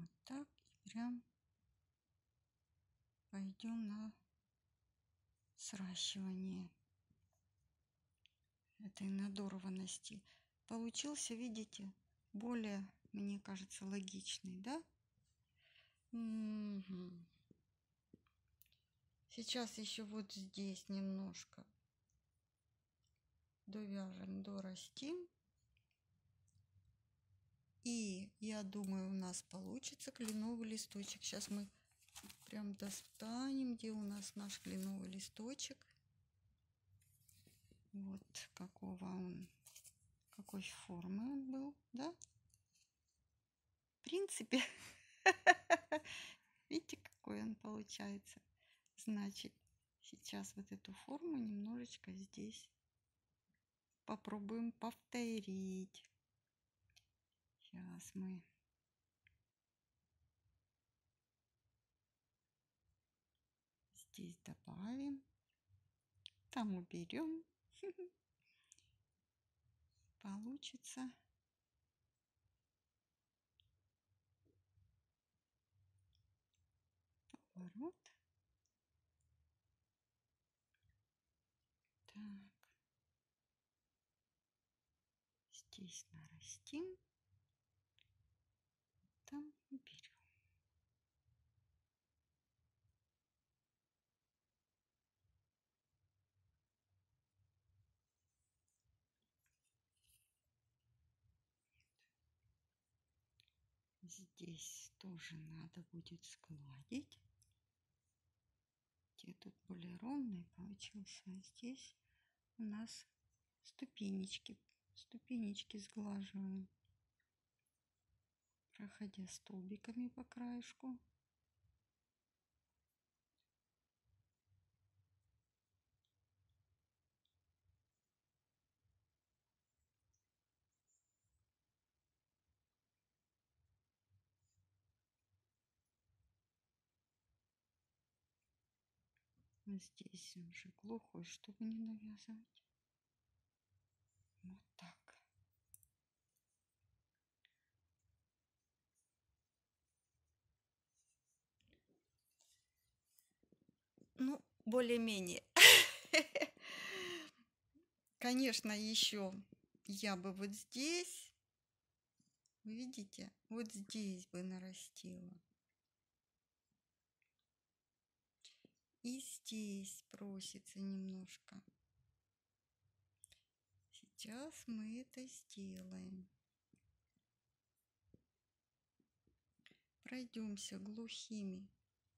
Вот так и прям пойдем на сращивание этой надорванности. Получился, видите, более, мне кажется, логичный, да? Угу. Сейчас еще вот здесь немножко довяжем, дорастим. И я думаю, у нас получится кленовый листочек. Сейчас мы прям достанем, где у нас наш кленовый листочек. Вот какого он, какой формы он был, да? В принципе, видите, какой он получается. Значит, сейчас вот эту форму немножечко здесь попробуем повторить. Сейчас мы здесь добавим, там уберем. Получится поворот. Так, здесь нарастим, там уберем. Здесь тоже надо будет сгладить. Где тут более ровный получился, а здесь у нас ступенечки. Ступенечки сглаживаем, проходя столбиками по краешку. Здесь уже глухой, чтобы не навязывать. Вот так. Ну, более-менее. Конечно, еще я бы вот здесь, вы видите, вот здесь бы нарастила. И здесь просится немножко. Сейчас мы это сделаем. Пройдемся глухими.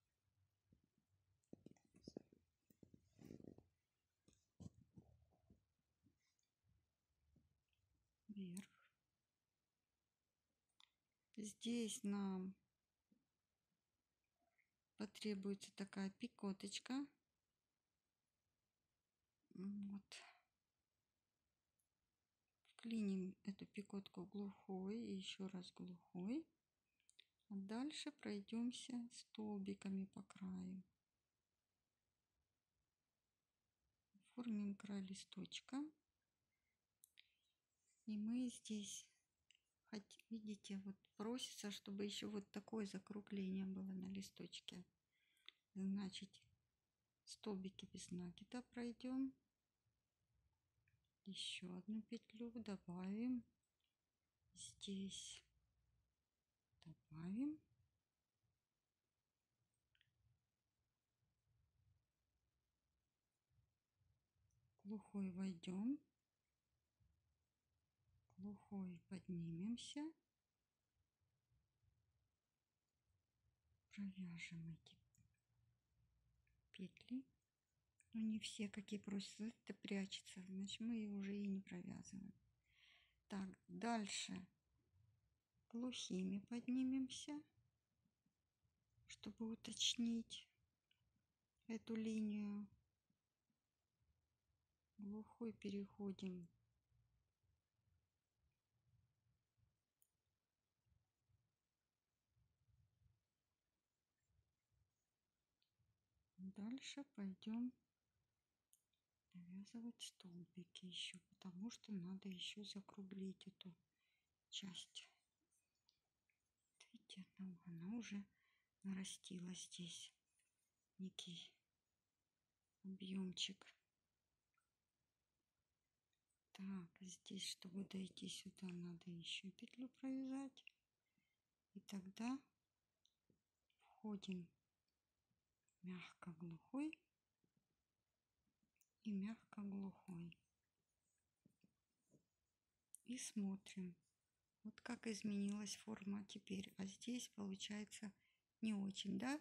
Вверх. Здесь нам потребуется такая пикоточка. Вот. Вклиним эту пикотку в глухой и еще раз глухой. А дальше пройдемся столбиками по краю. Оформим край листочка. И мы здесь, видите, вот просится, чтобы еще вот такое закругление было на листочке. Значит, столбики без накида пройдем. Еще одну петлю добавим. Здесь добавим. Глухой войдем. Глухой поднимемся. Провяжем эти петли. Но не все, какие просятся, это прячется. Значит, мы уже и не провязываем. Так, дальше глухими поднимемся, чтобы уточнить эту линию. Глухой переходим дальше, пойдем навязывать столбики еще, потому что надо еще закруглить эту часть. Видите? видите, она уже нарастила здесь некий объемчик. Так, здесь, чтобы дойти сюда, надо еще петлю провязать. И тогда входим мягко глухой и мягко глухой. И смотрим, вот как изменилась форма теперь. А здесь получается не очень, да?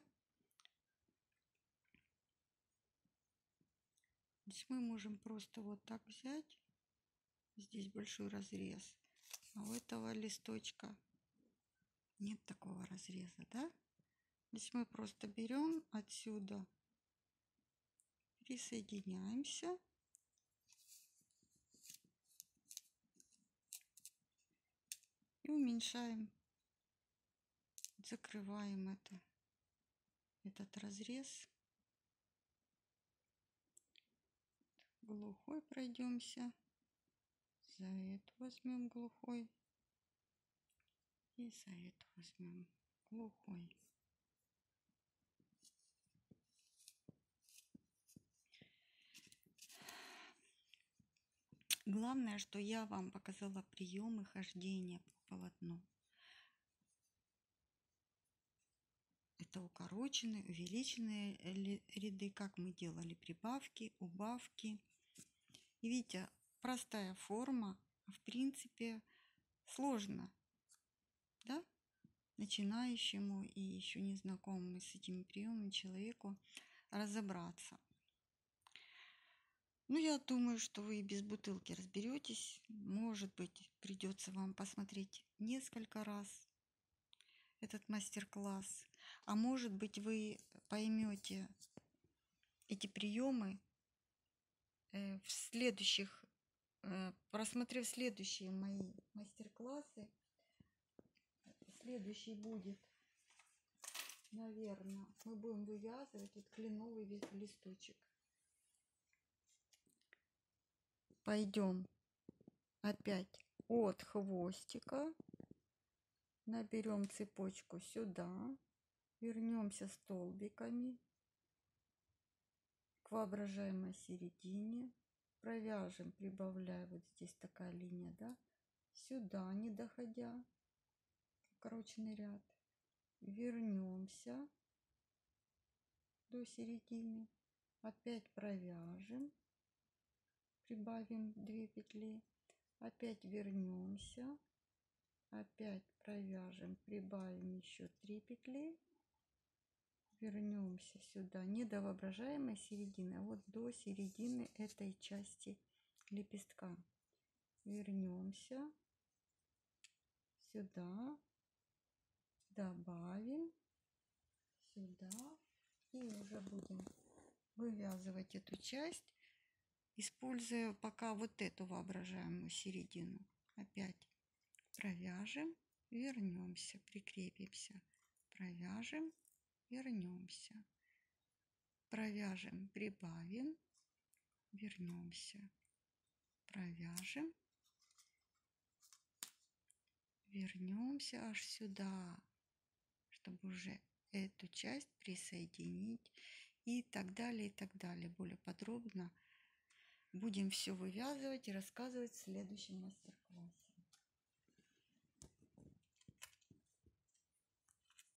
Здесь мы можем просто вот так взять. Здесь большой разрез. А у этого листочка нет такого разреза, да? Здесь мы просто берем отсюда, присоединяемся. И уменьшаем, закрываем этот разрез. Глухой пройдемся. За эту возьмем глухой. И за эту возьмем глухой. Главное, что я вам показала приемы хождения по полотну. Это укороченные, увеличенные ряды, как мы делали прибавки, убавки. И видите, простая форма, в принципе, сложно, да? Начинающему и еще не знакомому с этими приемами человеку разобраться. Ну, я думаю, что вы и без бутылки разберетесь. Может быть, придется вам посмотреть несколько раз этот мастер-класс. А может быть, вы поймете эти приемы в следующих, просмотрев следующие мои мастер-классы. Следующий будет, наверное, мы будем вывязывать вот кленовый листочек. Пойдем опять от хвостика, наберем цепочку сюда, вернемся столбиками к воображаемой середине, провяжем, прибавляя, вот здесь такая линия, да, сюда, не доходя, укороченный ряд, вернемся до середины, опять провяжем, прибавим 2 петли, опять вернемся, опять провяжем, прибавим еще 3 петли, вернемся сюда, не до воображаемой середины, а вот до середины этой части лепестка. Вернемся сюда, добавим сюда и уже будем вывязывать эту часть, используя пока вот эту воображаемую середину. Опять провяжем, вернемся, прикрепимся, провяжем, вернемся, провяжем, прибавим, вернемся, провяжем, вернемся аж сюда, чтобы уже эту часть присоединить и так далее, и так далее. Более подробно будем все вывязывать и рассказывать в следующем мастер-классе.